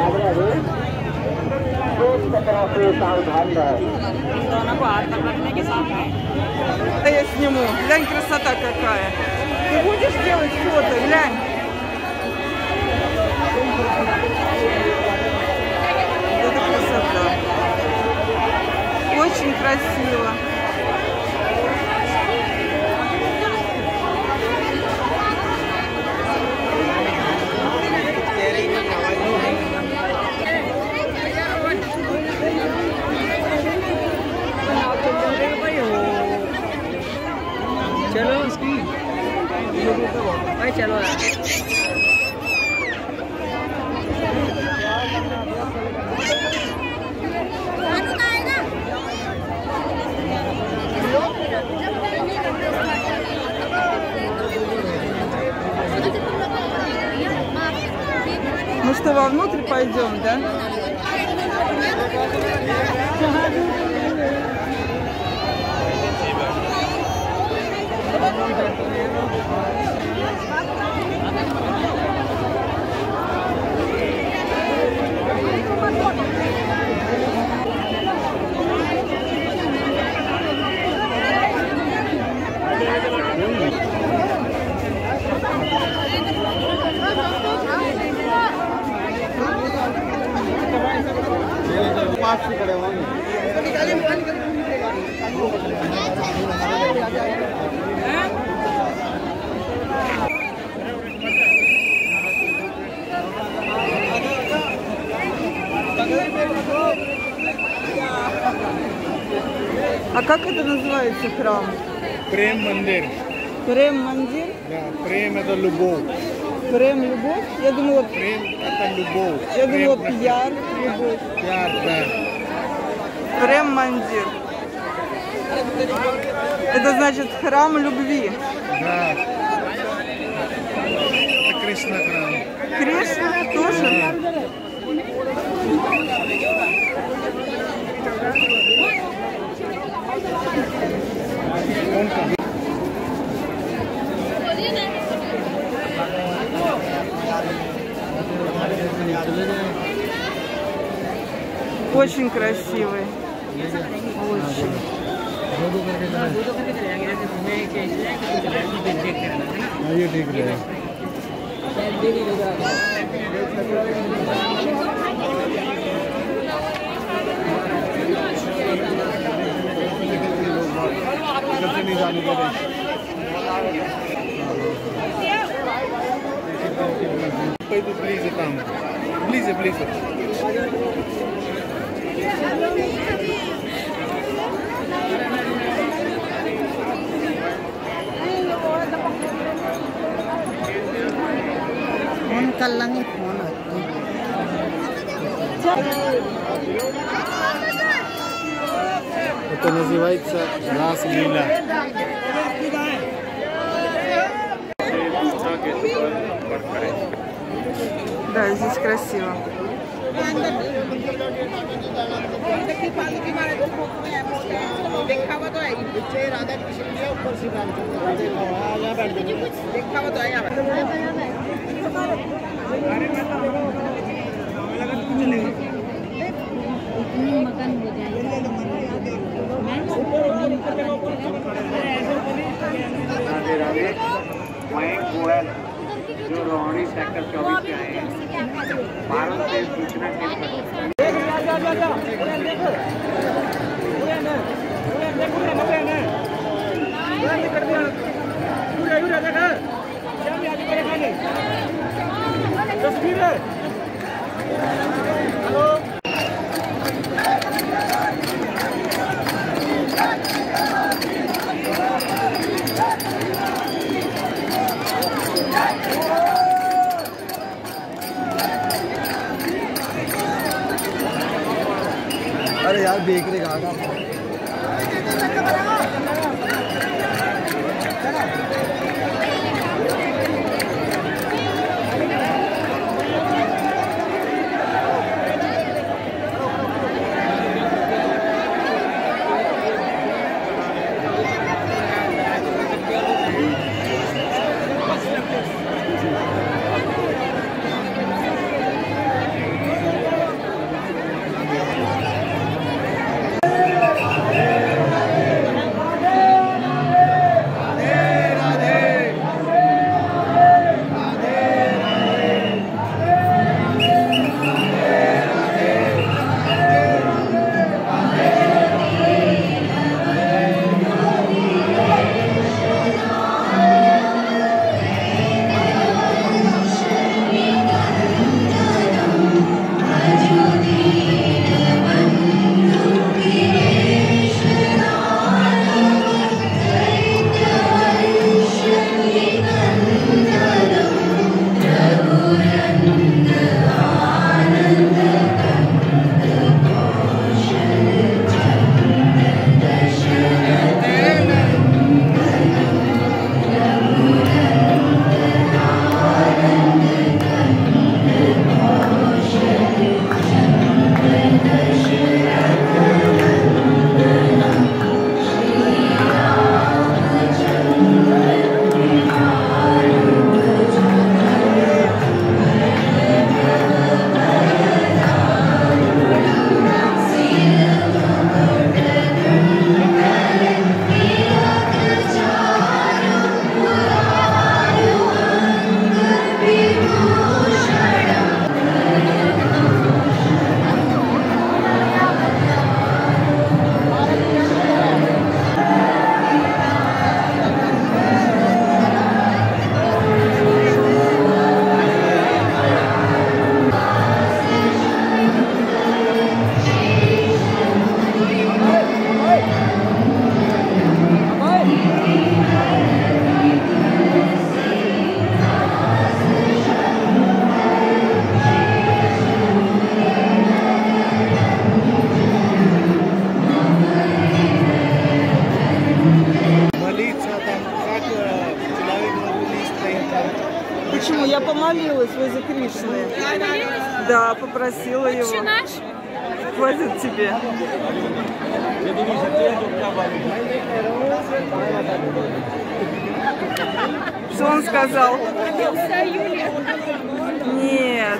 Я сниму. Глянь, красота какая. Ты будешь делать фото? Глянь. Это красота. Очень красиво. चलो उसकी भाई चलो Ну что, вовнутрь пойдем, да? А как это называется храм? Прем Мандир. Прем Мандир? Да, Прем это любовь. Прем любовь? Я думала, Прем это любовь. Я думала, пьяр любовь. Пьяр, да. Прем Мандир. Это значит храм любви. Да. Это Кришна храм. Кришна тоже? Да. Очень красивый. Очень. ये ठीक है नहीं जाने दे रहे प्लीज काम प्लीज प्लीज कल लंगी फोन Это называется Рас-лила. Да, здесь красиво. जो रोहनी सेक्टर 24 से आए हैं भारत से सूचना अरे यार देख रहे कहाँ поза Кришны. Да, попросила его. Хватит тебе. Что он сказал? Нет.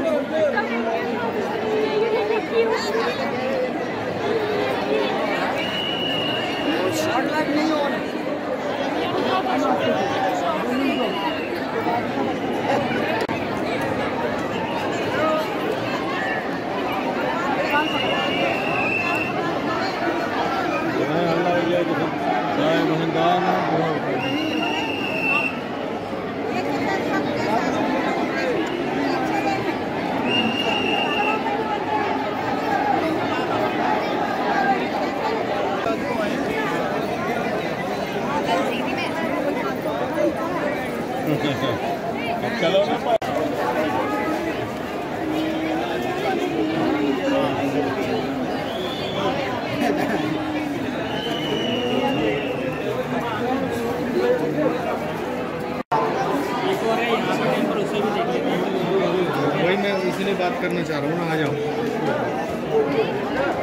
वही मैं इसलिए बात करना चाह रहा हूँ ना, आ जाओ।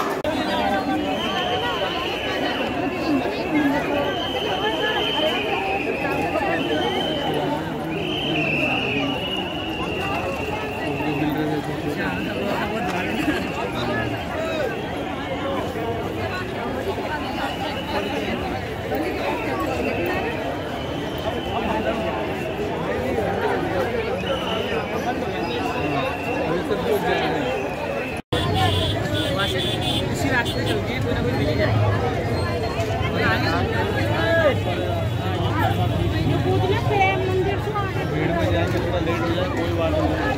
इसी रास्ते चलती है, कोई ना कोई मिल जाएगा। भीड़ में जाएंगे थोड़ा लेट हो जाए कोई बात नहीं।